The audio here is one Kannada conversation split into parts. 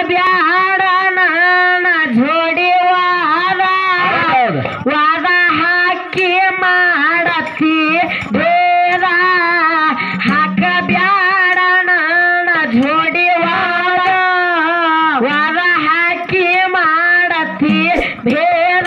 ಬ್ಯಾಡ ನನ್ನ ಜೋಡಿ ವಾದ ಹಾಕಿ ಮಾಡತಿ ಬೇಡ ಹಾಕ ಬ್ಯಾಡ ನನ್ನ ಜೋಡಿ ವಾದ ಹಾಕಿ ಮಾಡತಿ ಬೇಡ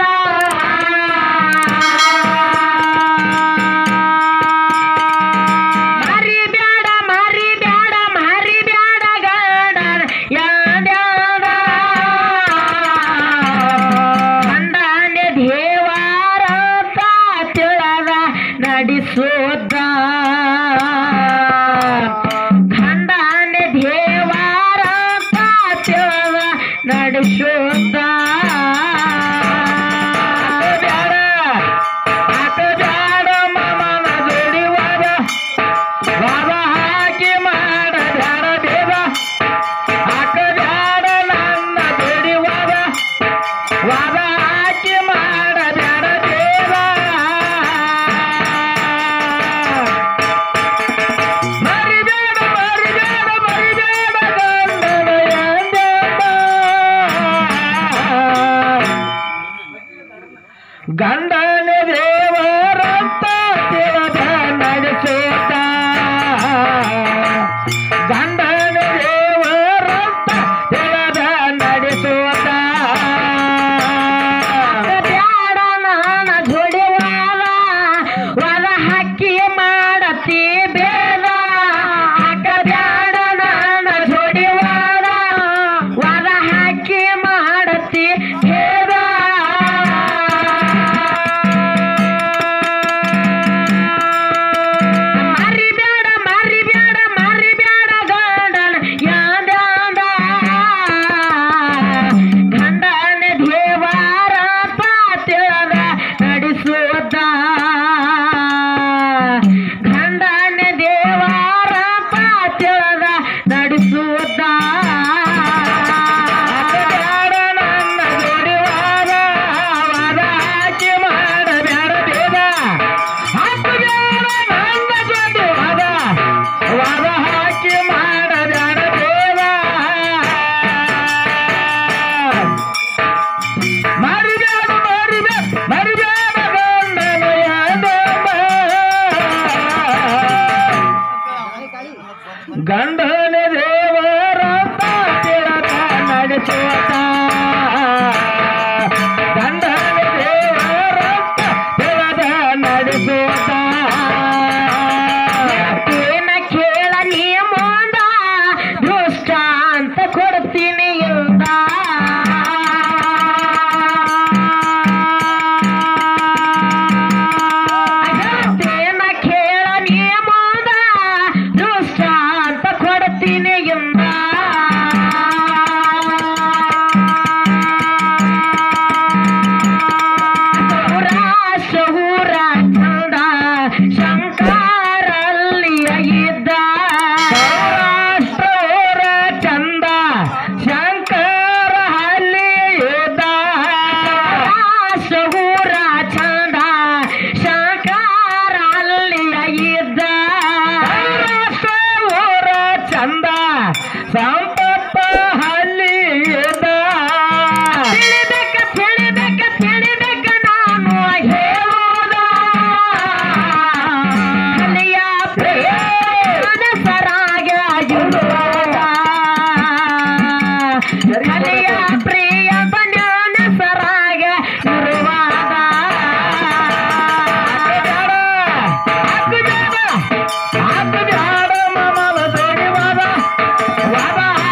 ನಡೆಸೋದ ಖಂಡಾನ ದೇವಾರ ಪಾತ್ಯವ ನಡೆಸೋದ ಬ್ಯಾಡ ಆಟ ಬ್ಯಾಡ ಮಾಮನ ಜೋಡಿ ವಾದ ಹಾಕಿ ಮಾಡ ಬ್ಯಾಡ ದೇವ ಆಟ ಬ್ಯಾಡ ನನ್ನ ಜೋಡಿ ವಾದ ಹಾಕಿ ಮಾಡ ಬ್ಯಾಡ ದೇವ ಗಂಡನ ದೇವರಂತ ತಿಳಿದ ನಡೆಸೋತ ಗಂಡನ ದೇವರಂತ ತಿಳಿದ ನಡೆಸೋತ ಬ್ಯಾಡ ನಾನ ಜೋಡಿ ವಾದ ಹಾಕಿ ಮಾಡತಿ ಬೇಡ ಆಟ ಬ್ಯಾಡ ನಾನ ಜೋಡಿ ವಾದ ಹಾಕಿ ಮಾಡತಿ ಬೇಡ ಗಂಡನ ದೇವರಂತ ತಿಳಿದ ನಡೆಸೋತ ಗಂಡನ ದೇವರಂತ ತಿಳಿದ ನಡೆಸೋತ ಏನ ಕೇಳ ನೀ ಮುಂದ ದುಷ್ಟ ಅಂತ ಕೊಡ್ತೀನಿ ಇಂದ ಸಂಪತ್ತ ಹಲ್ಲಿ ತಿಳಿಬೇಕ ನಾನು ಹೇಳೋದ ಹಲಿಯ ಸರಾಗ ಹಲಿಯ ಪ್ರಿಯ ಬನ್ಯಾನ ಸರಾಗ ಇರುವಾದ ಹಾಕು ಬ್ಯಾಡ ಮಾಮನ ಜೋಡಿ ವಾದ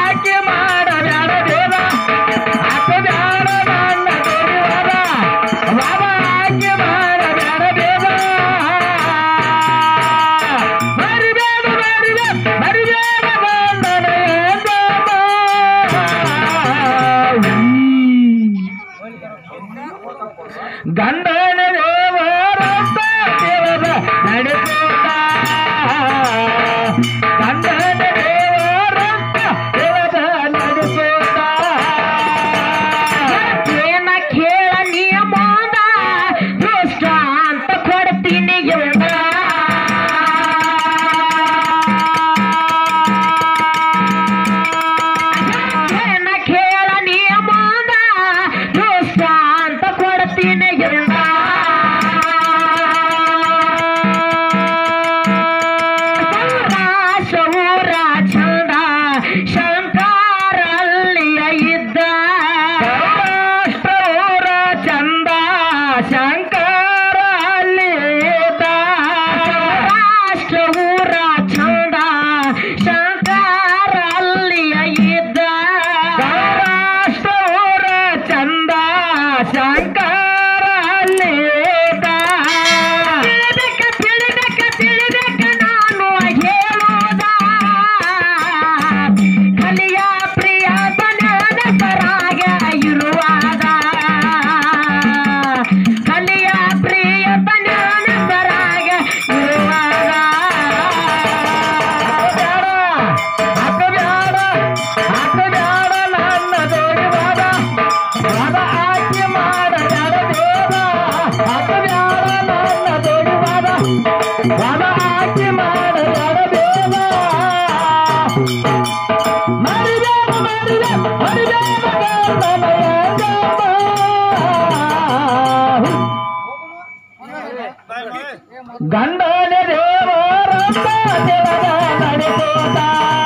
ನಡೆಸೋದ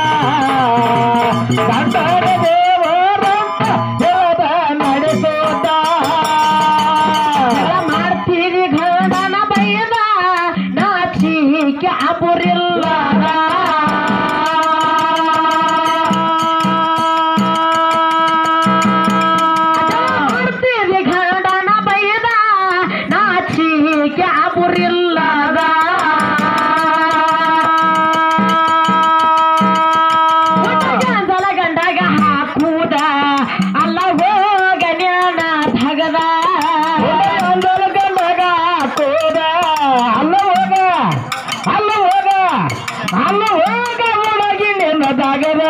ಗಂಡನ ದೇವರಂತ ದೇವದ ನಡೆಸೋದ ಮಾಡ್ತೀರಿ ಗಂಡನ ಬೈದ ನಾಚಿಕೆ ಅಬುರಿಲ್ಲ ಮಾಡ್ತೀರಿ ಗಂಡನ ಬೈದ ನಾಚಿಕೆ ಅಬುರಿಲ್ಲದ ಗಂಡಗ ಹಾಕುದ ಅಲ್ಲ ಹೋಗಣ್ಯಾನ ಧಗದ ಗಂಡಗ ಹಾಕೋದ ಅಲ್ಲ ಹೋಗ ಅಲ್ಲ ಹೋಗ ಅಲ್ಲ ಹೋಗ ಒಳಗಿ ನಿನ್ನದಾಗದ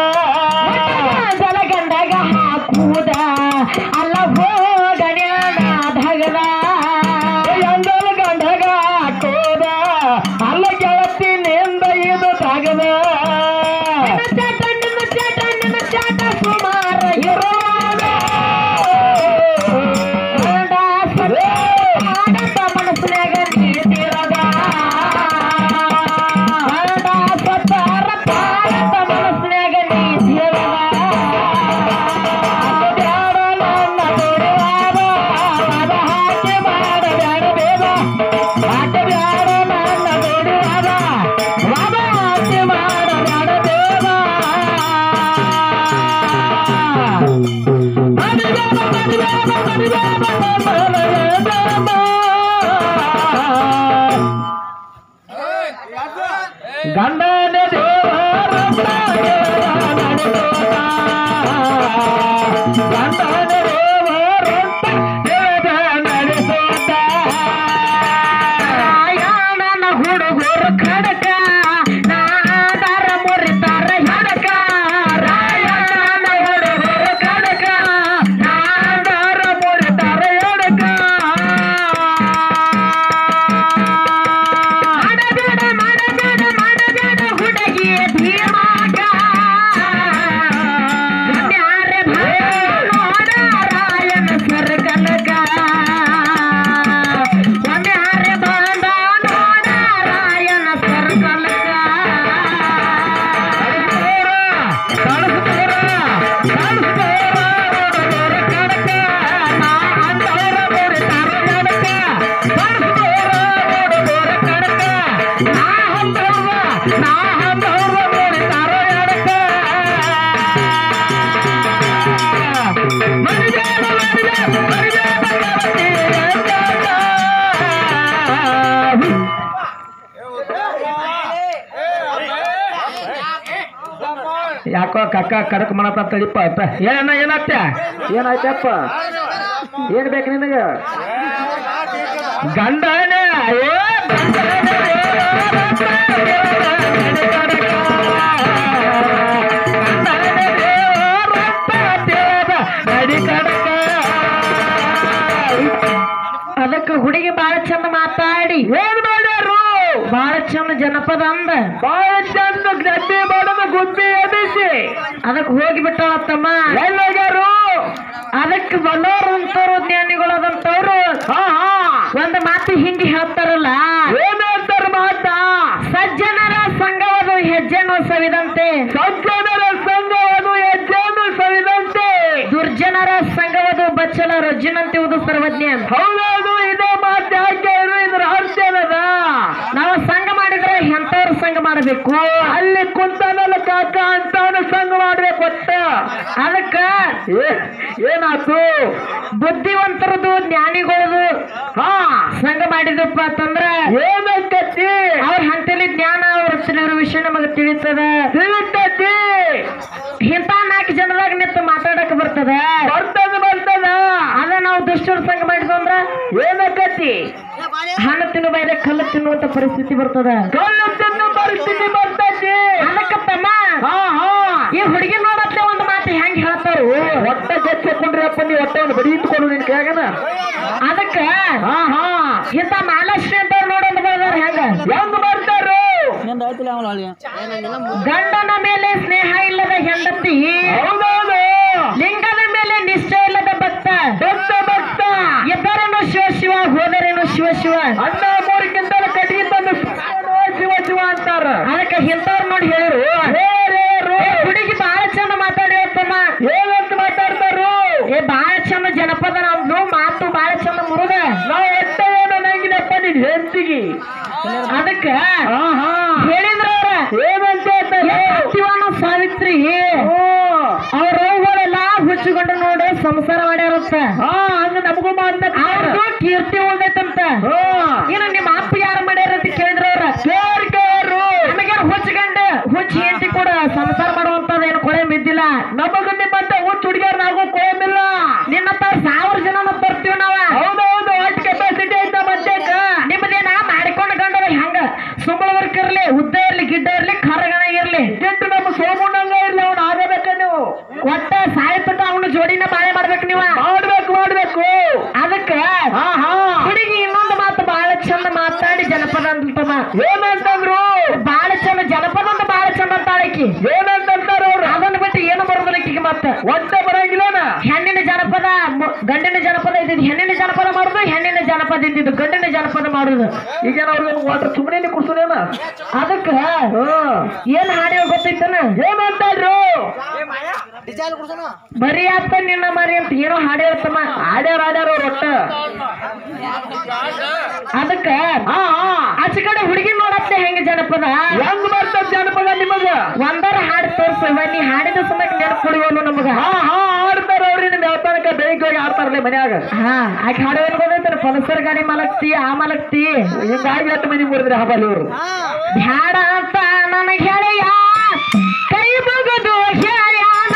ಗಂಡಗ ಹಾಕುದ ಅಲ್ಲ ಹೋಗಣ್ಯಾನ ಧಗದ ಎಂದಲು ಗಂಡಗ ಹಾಕೋದ ಅಲ್ಲ ಗೆಳತಿ ನಿಂದ ಇದು ತಾಗದ ಚಾಟ ಸುಮಾರ ಇರುವಾಗ ಮನಸ್ಸಿನಾಗ ನೀತಿರದ ಮನಸ್ಸಿನಾಗ ನೀತಿರದ ಬ್ಯಾಡ ನನ್ನ ದುಡಿವಾದ ಅದ ಹಾಕಿ ಮಾಡ ಬ್ಯಾಡ ಬೇಡ ಹಾಕ ಬ್ಯಾಡ ನನ್ನ ದುಡಿವಾದ ವಾದ ಹಾಕಿ ಮಾಡ ಬ್ಯಾಡ ಬೇಡ ಗಂಡನ ದೇವರಂತ ನಡೆಸೋದ ಗಂಡನ ದೇವರಂತ ದೇವದ ನಡೆಸೋದ ರಾಯಣ್ಣನ ಹುಡುಗರು ಖಡಕ ನಾದರ ಮುರಿತಾರ ಹಡಕ ರಾಯಣ್ಣನ ಹುಡುಗರು ಖಡಕ ನಾದರ ಮುರಿತಾರ ಹಡಕ ಮಾಡಬೇಡ ಹುಡುಗಿ ಭೀಮಾಗ ಯಾರೇ ನೋಡ ರಾಯನ ಸರ್ಕಲಕ ಯಾರೇ ಬಂದ ನೋಡ ರಾಯನ ಸರ್ಕಲಕ ಯಾಕೋ ಕಕ್ಕ ಕಡಕ್ ಮಾಡತ್ತ ತಡಿಪ ಏನ ಏನತ್ತ ಏನಾಯ್ತಪ್ಪ ಏನ್ ಬೇಕು ನಿನಗ ಗಂಡನ ಅದಕ್ಕೆ ಹುಡುಗಿ ಬಾಳ ಚಂದ ಮಾತಾಡಿ ಏನ್ ಮಾಡ್ಯಾರು ಬಾಳ ಚಂದ ಜನಪದ ಅಂದ ಬಾಳ ಚಂದ ಗದ್ದೆ ಮಾಡೋದು ಗುಬ್ಬಿ ಎಬ್ಬಿಸಿ ಅದಕ್ಕೆ ಹೋಗಿಬಿಟ್ಟವ ತಮ್ಮ ಎಲ್ಲೋಗ್ಯಾರು ಅದಕ್ಕೆ ಬಲ್ಲೋರು ಅಂತವ್ರು ಜ್ಞಾನಿಗಳು ಅದಂತವ್ರು ಒಂದು ಮಾತು ಹಿಂಗೆ ಹೇಳ್ತಾರಲ್ಲ ಏನ್ ಹೇಳ್ತಾರ ಮಾತಾ ಸಜ್ಜನರ ಸಂಘವದು ಹೆಜ್ಜೆನು ಸವಿದಂತೆ ಸಜ್ಜನರ ಸಂಘವನ್ನು ಹೆಜ್ಜೆಯನ್ನು ಸವಿದಂತೆ ದುರ್ಜನರ ಸಂಘವದು ಬಚ್ಚಲ ರಜ್ಜಿನಂತಿವುದು ಸರ್ವಜ್ಞ ಹೌದೌದು ಇದೇ ಮಾತು ಯಾಕೆ ಇದ್ರ ಅರ್ಥ ಏನದ ನಾವು ಸಂಘ ಮಾಡಿದ್ರೆ ಎಂತವ್ರ ಸಂಘ ಮಾಡಬೇಕು ಅಲ್ಲಿ ಕುಂತಾನಲ್ಲ ಕಾಕ ಅಂತವನು ಸಂಘ ಮಾಡ್ಬೇಕು ಒಟ್ಟ ಅದಕ್ಕ ಏನಾತು ಬುದ್ಧಿವಂತರದು ಜ್ಞಾನಿಗಳದು ಸಂಘ ಮಾಡಿದಪ್ಪ ಅಂತಂದ್ರ ಏನಕ್ಕತ್ತಿ ಅವ್ರ ಹಂತಲಿ ಜ್ಞಾನ ಅವ್ರ ತಿಳಿರೋ ವಿಷಯ ನಮಗೆ ತಿಳಿತದ ತಿಳಿತತಿ ಇಂಥ 4 ಜನದಾಗ ನಿಂತು ಮಾತಾಡಕ್ ಬರ್ತದ ಬರ್ತದ ಅದ ನಾವು ದುಷ್ಟರ ಸಂಘ ಮಾಡಿದ್ವು ಅಂದ್ರ ಏನಕ್ಕತ್ತಿ ಹಣ್ಣು ತಿನ್ನು ಬೈರೆ ಕಲ್ಲು ತಿನ್ನುವಂತ ಪರಿಸ್ಥಿತಿ ಬರ್ತದ ಕಲ್ಲು ತಿನ್ನು ಪರಿಸ್ಥಿತಿ ಬರ್ತೈತಿ ಅದಕ್ಕಪ್ಪಮ್ಮ ಈ ಹುಡುಗಿ ನೋಡತ್ತೆ ಒಂದು ಮಾತು ಹೆಂಗ್ ಹೇಳ್ತಾರು ಒಟ್ಟ ಗೆಚ್ಕೊಂಡ್ರಪ್ಪ ನೀವು ಒಟ್ಟ ಒಂದು ಬಡಿ ಇಟ್ಕೊಂಡು ನಿನ್ ಕೈಯಾಗನ ಅದಕ್ಕ ಇಂಥ ಮಹಾಲಕ್ಷ್ಮಿ ಅಂತವ್ರು ನೋಡೋದು ಬರ್ದಾರ ಹೆಂಗ್ ಬರ್ತಾರು ಗಂಡನ ಮೇಲೆ ಸ್ನೇಹ ಇಲ್ಲದ ಹೆಂಡತಿ ಹೌದೌದು ಲಿಂಗದ ಮೇಲೆ ನಿಶ್ಚಯ ಇಲ್ಲದ ಭಕ್ತ ಇಬ್ಬರನ್ನು ಶಿವ ಶಿವ ಹೋದರೇನು ಶಿವ ಶಿವ ಅಣ್ಣ ಮೂರಕ್ಕಿಂತ ಕಟ್ಟಿಗೆ ತಂದು ಶಿವ ಶಿವ ಅಂತ ಅಂತಾರ. ಅದಕ್ಕೆ ಇಂಥವ್ರು ನೋಡಿ ಹೇಳಿರು ಹುಡುಗಿ ಬಾಳ ಚಂದ ಮಾತಾಡಿರ್ತಮ್ಮ. ಏನಂತ ಮಾತಾಡ್ತಾರು? ಏ ಬಾಳ ಚಂದ ಜನಪದ ನಮ್ದು ಮಾತು ಬಾಳ ಚಂದ ಮುರುಗ. ನಾವು ಎಷ್ಟೇನೋ ನಂಗಿನಪ್ಪ ನಿನ್ ಹೆಂಡತಿಗೆ. ಅದಕ್ಕ ಹೇಳಿದ್ರ ಏನಂತ ಶಿವನ ಸಾವಿತ್ರಿ ಅವ್ರಗಳೆಲ್ಲ ಹುಚ್ಚಿಕೊಂಡು ನೋಡಿ ಸಂಸಾರ ಮಾಡ್ಯಾರಂತ. ಹಂಗ ನಮಗೂ ಅವ್ರದ್ದು ಕೀರ್ತಿ ಉಳ್ದೈತಂತ. ಇನ್ನು ನಿಮ್ಮ ಅಪ್ಪ ಯಾರು ಮಾಡ್ಯಾರ ಅಂತ ಕೇಳಿದ್ರ ಅವ್ರು ನಮಗೆ ಹುಚ್ಚಿಕೊಂಡು ಹುಚ್ಚಿ ಹೆಂಡತಿ ಕೂಡ ಸಂಸಾರ ಮಾಡುವಂತದ ಏನು ಕೊಳೆ ಬಿದ್ದಿಲ್ಲ. ನಮಗ ನಿಮ್ಮಂತ ಹುಚ್ಚ ಹುಡುಗಿಯರ್ ನಾವು ಕೊಯಮಿಲ್ಲ. ನಿನ್ನಂತ 1000 ಜನ ಬರ್ತೀವಿ ನಾವ. ಹೌದೌದು, ಅಷ್ಟು ಕೆಪಾಸಿಟಿ ಐತ ಮಧ್ಯಕ್ಕ. ನಿಮ್ಮದೇನ ಮಾಡಿಕೊಂಡು ಗಂಡದ ಹೆಂಗ ಸುಂಬಳ ವರ್ಕ್ ಇರ್ಲಿ, ಉದ್ದ ಇರ್ಲಿ, ಗಿಡ್ಡ ಇರ್ಲಿ, ಖರಗಣ ಇರ್ಲಿ, ಗೆಟ್ಟು ನಮ್ಮ ಸೋಮಣ್ಣಂಗ ಇರ್ಲಿ, ಅವ್ನು ಆಗಬೇಕ ನೀವು. ಒಟ್ಟ ಸಾಯ್ತಕ್ಕ ಅವನ ಜೋಡಿನ ಬಾಳೆ ಮಾಡ್ಬೇಕು ನೀವ. ಮಾಡ್ಬೇಕು. ಅದಕ್ಕ ಹುಡುಗಿ ಇನ್ನೊಂದು ಮಾತು ಬಾಳ ಚಂದ ಮಾತಾಡಿ ಜನಪದ ಅಂತಮ್ಮ. ಏನಂತಂದ್ರು? ಬಾಳ ಚಂದ ಜನಪದ ಅಂತ ಬಾಳ ಚಂದ ಅಂತಾಳಕಿ. ಏನಂತಾರ ಅವ್ರು? ಅದನ್ನ ಬಿಟ್ಟು ಏನು ಬರೋದಿಲ್ಲ ಆಕಿಗೆ. ಮತ್ತ ಒಟ್ಟ ಬರಂಗಿಲ್ಲನ. ಹೆಣ್ಣಿನ ಜನಪದ ಗಂಡಿನ ಜನಪದ ಇದ್ದಿದ್ದು ಹೆಣ್ಣಿನ ಜನಪದ ಮಾಡುದು, ಹೆಣ್ಣಿನ ಜನಪದ ಇದ್ದಿದ್ದು ಗಂಡಿನ ಜನಪದ ಮಾಡುದು. ಈಗ ಅವ್ರಿಗೆ ವಾಟರ್ ಸುಮ್ಮನೆ ಕುಡ್ಸೋದೇನ? ಅದಕ್ಕ ಏನ್ ಹಾಡಿ ಗೊತ್ತೈತನ? ಏನಂತಾರು? ಬರೀ ಆತ ನಿನ್ನ ಮರಿ ಅಂತ ಏನೋ ಹಾಡಿ ಹೇಳ್ತಮ್ಮ. ಆಡ್ಯಾರ ಅವ್ರ ಒಟ್ಟ. ಅದಕ್ಕ ಆಚೆ ಕಡೆ ಹುಡುಗಿ ನೋಡತ್ತೆ ಹೆಂಗ ಜನಪದ ಹೆಂಗ್ ಬರ್ತದ ಜನಪದ ನಿಮಗ? ಒಂದರ ಹಾಡು ತೋರ್ಸುವ ನೀ ಹಾಡಿದ ಸಮಯಕ್ಕೆ ನೆನಪು ಕೊಡುವನು ನಮಗ. ಆಡ್ತಾರ ಅವ್ರಿ ನಿಮ್ ವ್ಯಾಪಾರಕ್ಕೆ ಬೆಳಿಗ್ಗೆ ಹೋಗಿ ಆಡ್ತಾರಲ್ಲ ಮನ್ಯಾಗ. ಆಕೆ ಹಾಡು ಏನ್ ಗೊತ್ತೈತನ? ಪಲ್ಸರ್ ಗಾಡಿ ಮಲಗ್ತಿ ಆ ಮಲಗ್ತಿ ಹಿಂಗಾಗಿ 8 ಮಂದಿ ಮುರಿದ್ರೆ ಹಬ್ಬಲ್ಲಿ ಇವ್ರು. ಬ್ಯಾಡ ಅಂತ ನನಗೆ ಹೇಳಿಯ ಕೈ ಮುಗಿದು ಹೇಳ್ಯಾನ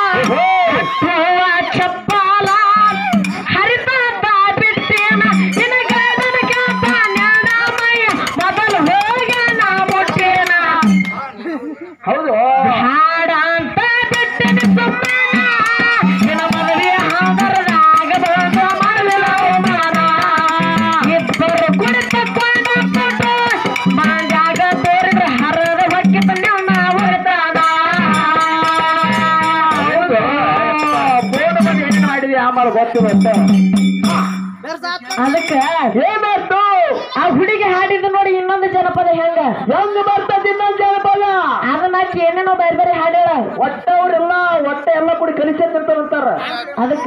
ಚಪ್ಪಾಲ ಹರಿತಾತ ಬಿಟ್ಟೇನ ನಿನಗ ನನಗ್ಯಾತ ಜ್ಞಾನಮಯ ಮೊದಲು ಹೋಗ್ಯಾನ ಮುಟ್ಟೇನ. ಹೌದು, ಹಾಡ ಅಂತ ಬಿಟ್ಟೇನೆ ಸುಮ್ಮನ ನಿನ್ನ ಮದುವೆ ಹಾದರದಾಗ ಬಂದು ಮಾಡಲಿಲ್ಲ ಅವಮಾನ. ಇಬ್ಬರು ಕುಳಿತುಕೊಂಡ ಕೊಟ್ಟು ಮಂಡ್ಯಾಗ ತೋರಿದ್ರೆ ಹರದ ಹೊಕ್ಕೆ ತಂದೆ ನಾವು ಆಮೇಲೆ ಗೊತ್ತಿರುತ್ತೆ. ಅದಕ್ಕ ಏನಾಯ್ತು? ಆ ಹುಡುಗಿ ಹಾಡಿದ್ದು ನೋಡಿ ಇನ್ನೊಂದು ಜನಪದ ಹೆಂಗ ಬರ್ತದ ಇನ್ನೊಂದು ಜನಪದ. ಅದನ್ನ ಏನೇನೋ ಬೇರೆ ಬೇರೆ ಹಾಡ್ಯಾಳ. ಒಟ್ಟ ಎಲ್ಲ ಕೂಡಿ ಕಲಿಸಿರ್ತಾರಂತಾರ. ಅದಕ್ಕ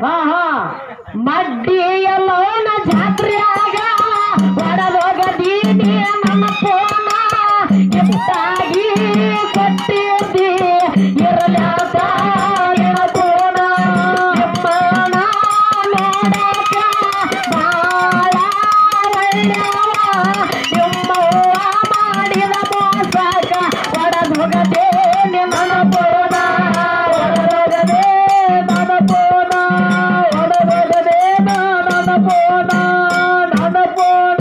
ಮಡ್ಡಿ ಎಲ್ಲೋನ ಜಾತ್ರೆಯಾಗ ಒಡಲೋಗದೀನಿ ನನ್ನ ಪೋನ ಎಷ್ಟಾಗಿ ಕೊಟ್ಟಿದ್ದಿ ಇರಲಾತ ಪೋನ ಎಮ್ಮನ ನೋಡಕ ಬಾಳ ಒಳ್ಳೆವ ಎಮ್ಮವ್ವ ಮಾಡಿದ ಮೋಸಕ ಒಡಲೋಗದೇ ನನ್ನ ಪೋನ ಒಡಲೋಗದೇ ನನ್ನ ಪೋನ ಒಡಲೋಗದೇ ನನ್ನ ಪೋನ ನನ್ನ ಪೋನ.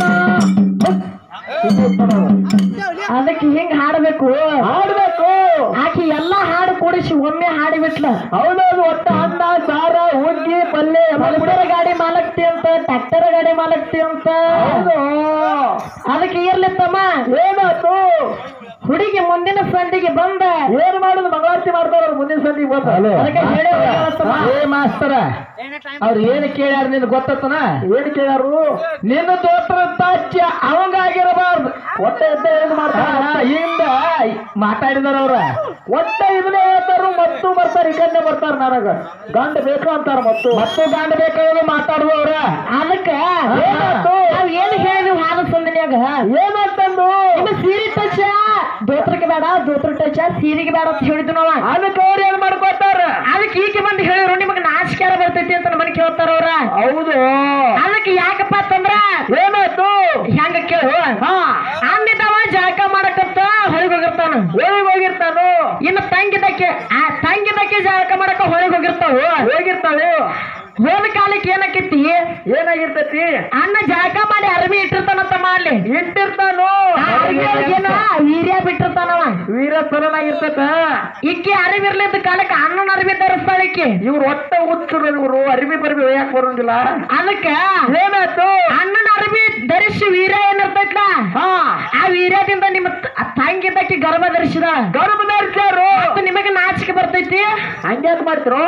ಅದಕ್ಕೆ ಹಿಂಗ್ ಹಾಡಬೇಕು ಆಕಿ ಎಲ್ಲಾ ಹಾಡು ಕೂಡಿಸಿ ಒಮ್ಮೆ ಹಾಡಿಬಿಟ್ಲ. ಹೌದೌದು, ಒಟ್ಟ ಅನ್ನ ಸಾರ ಹುಗ್ಗಿ ಪಲ್ಲೆ ಬಲ್ಬುಡರ ಗಾಡಿ ಮಾಲಕ್ತಿ ಅಂತ, ಟ್ರ್ಯಾಕ್ಟರ್ ಗಾಡಿ ಮಾಲಕ್ತಿ ಅಂತ. ಅದಕ್ಕೆ ಇರ್ಲಿತ್ತಮ್ಮ. ಏನಾಯ್ತು? ಹುಡುಗಿ ಮುಂದಿನ ಸಂಧಿಗೆ ಬಂದ ಏನ್ ಮಾಡುದು? ಮಂಗಳಾರತಿ ಮಾಡ್ತಾರ ಮುಂದಿನ ಸಂಧಿಗೆ ಬಂದ. ಅದಕ್ಕೆ ಹೇಳಿ ಮಾಸ್ತರ ಅವ್ರು ಏನ್ ಕೇಳ್ಯಾರ ನಿನ್ ಗೊತ್ತನ? ಏನ್ ಕೇಳ್ಯಾರು? ನಿನ್ನ ದೋತ್ರ ತಾಚ್ಯ ಅವಂಗಾಗಿರಬಾರ್ದು. ಒಟ್ಟ ಎದ್ದ ಏನ್ ಮಾಡ್ತಾರ? ಹಿಂದ ಮಾತಾಡಿದಾರ ಅವ್ರ. ಒಟ್ಟ ಇದನ್ನೇ ಹೇಳ್ತಾರು. ಮತ್ತು ಬರ್ತಾರ, ಈ ಕಡೆ ಬರ್ತಾರ. ನನಗ ಗಂಡ ಬೇಕು ಅಂತಾರ. ಮತ್ತು ಗಂಡ ಬೇಕಾದ್ರೆ ಮಾತಾಡುವ ಅವ್ರ. ಅದಕ್ಕ ನಾವ್ ಏನ್ ಹೇಳಿದ್ವಿ ಹಾದ ಸಂದಿನ್ಯಾಗ ಏನಂತಂದು ನಿಮ್ಮ ಸೀರೆ ಟಚ್ ದೋತ್ರಕ್ಕೆ ಬೇಡ, ದೋತ್ರ ಟಚ್ ಸೀರೆಗೆ ಬೇಡ ಅಂತ ಹೇಳಿದ್ವಿ ನಾವ. ಅದಕ್ಕೆ ಅವ್ರು ಏನ್ ಮಾಡ್ಕೊತಾರ? ಅದಕ್ಕೆ ಈಕೆ ಬಂದು ಹೇಳಿದ್ರು ನಿಮಗ್ ನಾಚಿಕಾರ ಬರ್ತೈತಿ ಅಂತ ನಮ್ಮನ್ನ ಕೇಳ್ತಾರ ಅವ್ರ. ಹೌದು. ಅದಕ್ಕೆ ಯಾಕಪ್ಪ ಅಂತಂದ್ರ ಏನಾಯ್ತು? ಹೆಂಗ ಕೇಳು, ಅಂದಿದ್ದವ ಜಳಕ ಮಾಡಕತ್ತ ಹೊಳಿಗೆ ಹೋಗಿರ್ತಾನು. ಇನ್ನು ತಂಗಿದಕ್ಕೆ ಜಳಕ ಮಾಡಕ ಹೊಳಿಗೆ ಹೋಗಿರ್ತಾವೆ. ಹೋದ ಕಾಲಕ್ಕೆ ಏನಾಗಿರ್ತೈತಿ? ಅನ್ನ ಜಳಕ ಮಾಡಿ ಅರ್ಬಿ ಇಟ್ಟಿರ್ತಾನಂತ ಮಾಡ್ಲಿ ಇಟ್ಟಿರ್ತಾನು. ವೀರ್ಯ ಬಿಟ್ಟಿರ್ತಾನವ. ವೀರ ಸರನಾಗಿರ್ತೈತ. ಇಕ್ಕಿ ಅರಿವಿ ಇರ್ಲಿದ್ದ ಕಾಲಕ್ಕೆ ಅಣ್ಣನ ಅರಿವಿ ಧರಿಸ್ತಾಳ ಇಕ್ಕಿ. ಇವ್ರು ಒಟ್ಟ ಹುಚ್ಚರು. ಇವ್ರು ಅರಿವಿ ಬರ್ಬಿ ಒಯ್ಯಾಕ ಬರೋಂಗಿಲ್ಲ. ಅದಕ್ಕ ಏನಾಯ್ತು? ಅಣ್ಣನ ಅರಿವಿ ಧರಿಸಿ ವೀರ್ಯ ಏನಿರ್ತೈತ್ಲ, ಆ ವೀರ್ಯದಿಂದ ನಿಮ್ಮ ತಂಗಿದ್ದಕ್ಕೆ ಗರ್ಭ ಧರಿಸಿದ. ನಿಮಗೆ ನಾಚಿಕೆ ಬರ್ತೈತಿ. ಹಂಗ್ಯಾಕ ಮಾಡ್ತಿರೋ?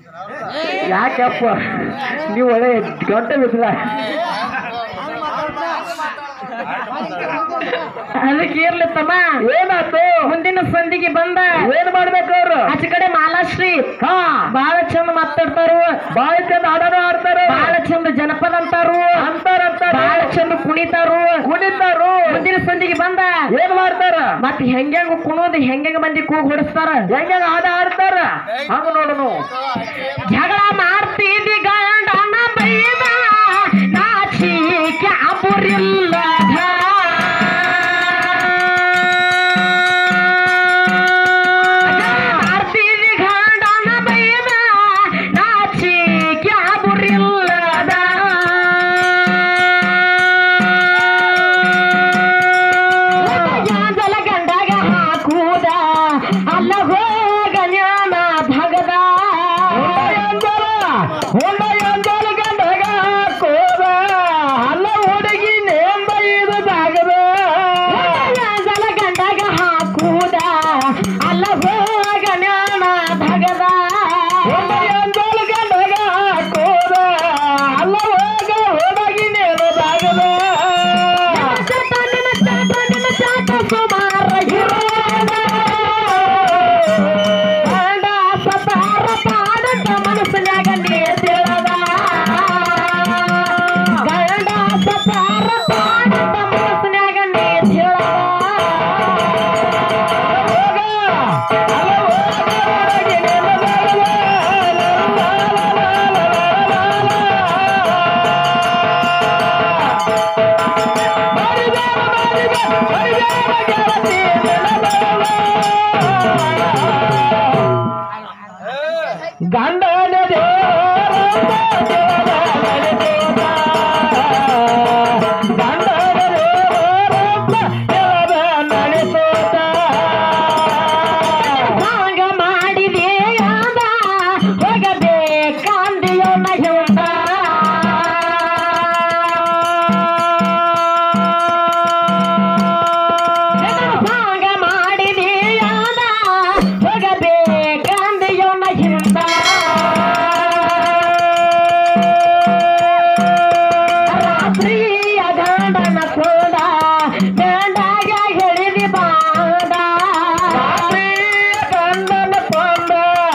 ಯಾಕಪ್ಪ ನೀವು ಒಳ್ಳೆ ಗಂಟೆ ಬಿಸಿಲ ಅದಕ್ಕೆ ಇರ್ಲಿ ತಮ್ಮ. ಏನಾಯ್ತು? ಮುಂದಿನ ಸಂಧಿಗೆ ಬಂದ ಏನ್ ಮಾಡ್ಬೇಕು ಅವ್ರು? ಆಚೆ ಕಡೆ ಮಾಲಾಶ್ರೀ ಹಾ ಬಾಳ ಚಂದ ಮಾತಾಡ್ತಾರು, ಬಾಳ ಚಂದ ಹಾಡಾನು ಆಡ್ತಾರ, ಬಾಳ ಚಂದ ಜನಪದ ಅಂತಾರು, ಬಾಳ ಚಂದ ಕುಣಿತಾರು. ಮುಂದಿನ ಸಂಧಿಗೆ ಬಂದ ಏನ್ ಮಾಡ್ತಾರ? ಮತ್ ಹೆಂಗ ಕುಣೋದು, ಹೆಂಗ ಮಂದಿ ಕೂಗ್ ಹೊಡಿಸ್ತಾರ, ಹೆಂಗ ಹಾಡ ಆಡ್ತಾರ ಹಂಗ ನೋಡನು. ಜಗಳ ಮಾಡ್ತೀವಿ ಗಂಡನ ಬೈದ ನಾಚಿಕೆ ಅಬುರಿಲ್ಲ ಮಾಡ್ತೀವಿ ಗಂಡನ ಬೈದ ನಾಚಿಕೆ ಅಬುರಿಲ್ಲದ ಯಾಂದಲ ಗಂಡಗ ಹಾಕುದ ಅಲ್ಲ ಹೋಗ ಜ್ಞಾನ ಭಗದ ಹೊಂಡ ಎಂದಲ ಗಂಡಗ ಕೋದ ಅಲ್ಲ ಹುಡುಗಿ ನೇಂದ ಇದು ಜಾಗದ. ಯಾಂದಲ ಗಂಡಗ ಹಾಕುದ ಅಲ್ಲ ಹೋಗ ಜ್ಞಾನ ಭಗದ ಹೊಂಡ ಎಂದಲ ಗಂಡಗ ಕೋದ ಅಲ್ಲ ಹೋಗ ಹುಡುಗಿ ನೇಂದ ಜಾಗದ. ಚಾಟ ಸುಮಾರ ಗಂಡ ಸತಾರ ಪಾಡಂತ ಮನಸ್ಸಿನಾಗ ನೀ ತಿಳದ ಗಂಡ ಸತಾರ ಪಾಡಂತ ಮನಸ್ಸಿನಾಗ ನೀ ತಿಳದ ಗಂಡನ ಸಾಂಗ ಮಾಡಿದೆ ಆದ ಹೋಗಬೇಕಂದಿಯೋ ನಯುಂದ ಸಾಂಗ ಮಾಡಿದೆ ಆದ ಹೋಗಬೇಕಂದಿಯೋ ನಯುಂದ ರಾತ್ರಿಯ ಗಂಡನ ಕೋದ ಗಂಡಾಗ ಹೇಳಿದಿ ಬಾದ ಗಂಡನ ಕೊಂದ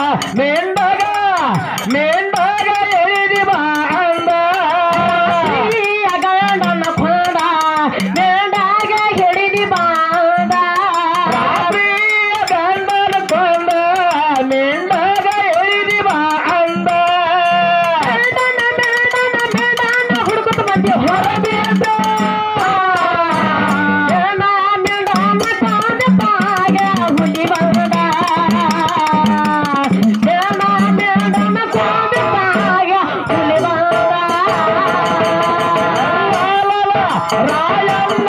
ಮೆಂಡಾಗ ಎಳಿದಿ ಬಾಂದ. ರಾತ್ರಿಯ ಗಂಡನ ಕೋದ ಗಂಡಾಗ ಹೇಳಿದಿ ಬಾದ ಗಂಡನ ಕೊಂದ ಮೆಂಡಾಗ ಎಳಿದಿ ಬಾಂದ. ಮೇಡನ ಹುಡುಕುತ್ತ ಬಂದಿ ಹೊರಬೇಡ ಮೇಡನ ಕಾದ ಪಾಗ ಹುಲಿ ಬಂದ ಮೇಡನ ಕಾದ ಪಾಗ ಹುಲಿ ಬಂದ ರಾಯಣ್ಣ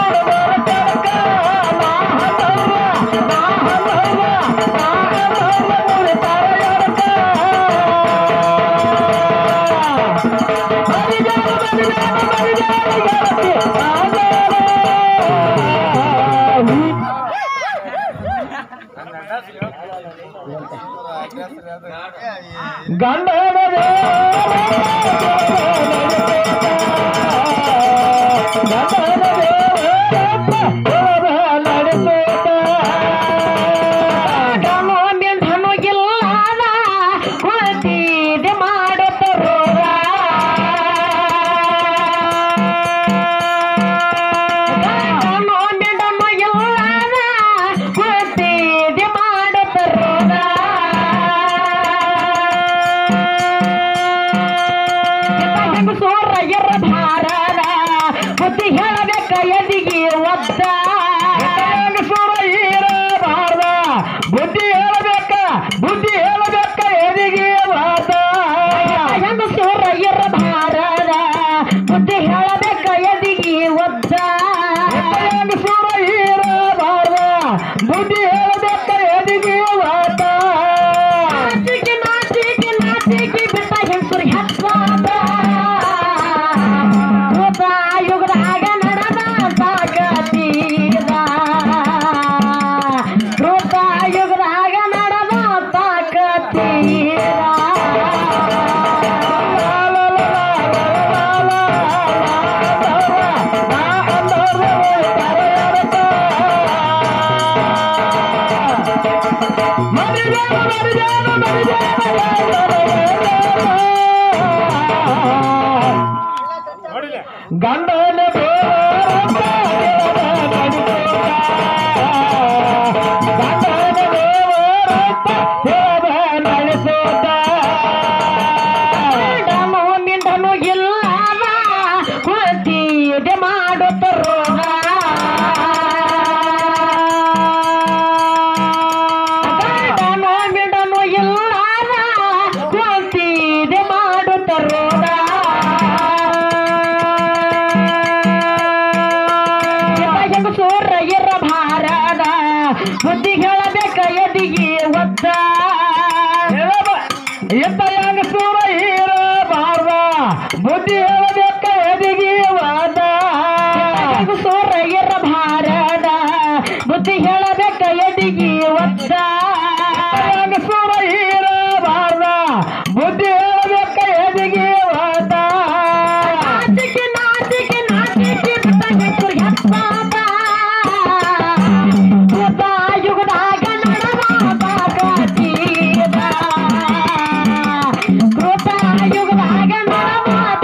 ಗಂಡನ ಧನು ಗಿಲ್ಲದ ಕುಳಿತಿದೆ ಮಾಡುತ್ತ ರೋಗ ಧನು ಗಿಲ್ಲದ ಕುಳಿತಿದೆ ಮಾಡುತ್ತ ರೋಗ ಸೋರಯ್ಯರ ಭಾರದ ಬುದ್ಧಿ ಹೇಳಬೇಕ ಎದಿಗೆ ಒದ್ದ ಇರಬಾರ್ದ ಬುದ್ಧಿ ಹೇಳಬೇಕ ಎದಿಗೆ ವಾದ. ಹೆಂಗ ಸೋರಯ್ಯರ ಭಾರದ ಬುದ್ಧಿ ಹೇಳಬೇಕ ಎದಿಗೆ ಒದ್ದ ಸುರ ಇರಬಾರ್ದ ಬುದ್ಧಿ ಹೇಳಬೇಕ ಎದಿಗೆ ವಾದ. ನಾಚಿಕೆ ನಾಚಿಕೆ ನಾಚಿಕೆ ಬಿಟ್ಟ ಹೆಂಗಸರು ಹೆಸರಾದ ಯುಗದಾಗ ನಡೆದ ಬುದ್ಧಿ ಹೇಳಬೇಕ ಎದಿಗೆ ಒದ್ದ ಎಂತ ಹೆಂಗ ಸೂರ ಇರಬಾರ್ದ ಬುದ್ಧಿ ಹೇಳಬೇಕ ಎದಿಗೆ ವಾದ ಸೂರ ಇರಬಾರದ ಬುದ್ಧಿ ಹೇಳಬೇಕ ಎದಿಗೆ ಒದ್ದ ಹೆಂಗ ಸೂರ ಇರಬಾರ್ದ ಬುದ್ಧಿ ಹೇಳಬೇಕ ಎದಿಗೆ ವಾದ ನಾಚಿಕೆ ನಾಚಿಕೆ ನಾಚಿಕೆ ಬಿಟ್ಟ ಹೆಪ್ಪಾದ ಯುಗದಾಗ ನಡವಾದ ಕೃತ ಯುಗದಾಗ ನಡವಾದ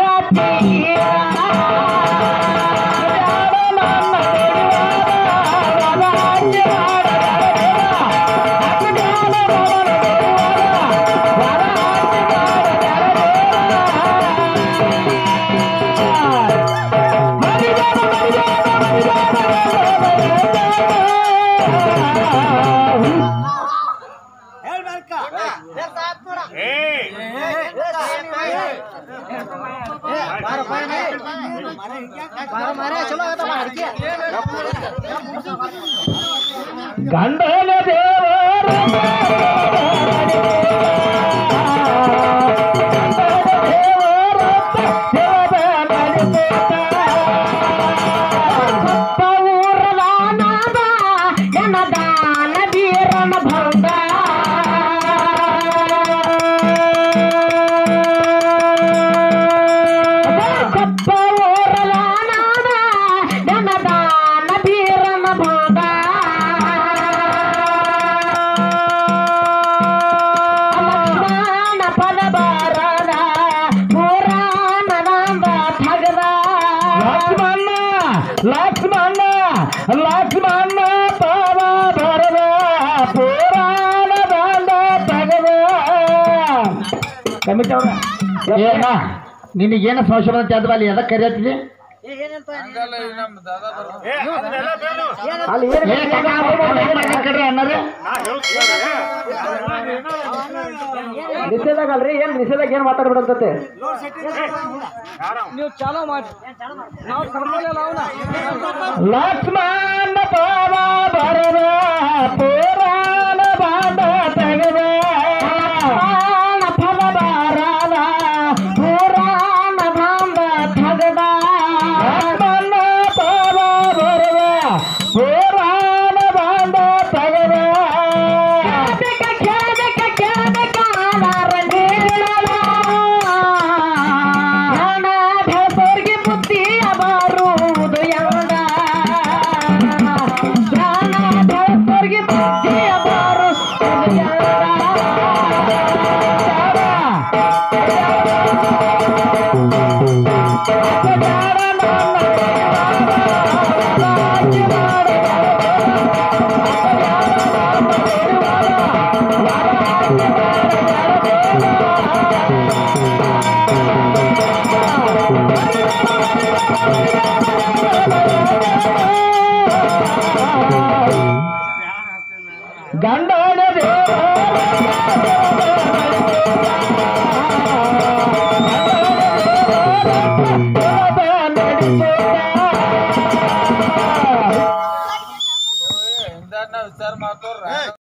ಗಂಡನ ದೇವರ ಪೌರದಾನದ ಜನದಾನ ವೀರನ ಭಂಗ ಪೌರದಾನದ ಜನದಾನ ವೀರನ ಭಂಗ ಲಕ್ಷ್ಮಣ ಪದ ಬಾರದ ಪುರಾಣದ ಥಗದ ಲಕ್ಷ್ಮಣ ಲಕ್ಷ್ಮಣ ಲಕ್ಷ್ಮಣ ಪಾವ ಬರದ ಪುರಾಣ ಬಾಂಧ ತಗದ ಕಮಿಟಿ ಅವ್ರ ಏನ ನಿನಗೇನ ಸಂಶೋಧನೆ ಜಾತದಲ್ಲಿ ಎದಕ್ಕೆ ಕರೆಯತ್ತಿದೆ ಅಲ್ಲಿ ಅನ್ನೋದು ನಿಷೇಧಾಗಲ್ರಿ ಏನ್ ನಿಷೇಧಾಗ ಏನ್ ಮಾತಾಡ್ಬಿಡಂತೆ ನೀವು ಚಾಲೋ ಮಾಡಿ ನಾವು ಲಕ್ಷ್ಮಣ ಪಾವ ಬರದ ಪುರಾಣ ಬಾಂಧ ತಗದ ಪದ ಬಾರದ ಪುರಾಣ ಬಾಂಧ ಥಗದ ಲಕ್ಷ್ಮಣ ಪಾವ ಬರದ ಪುರಾಣ ಬಾಂಧ ತಗದ ಕೇಳಬೇಕ ಧರ್ಮರಿಗೆ ಬುದ್ಧಿಯ ಬಾರುವುದು ಎಂದ ಧರ್ಮರಿಗೆ ಬುದ್ಧಿಯ ಬಾರುವುದು ಗಂಡನ ವಿಚಾರ ಮಾಡ್ತವ್ರ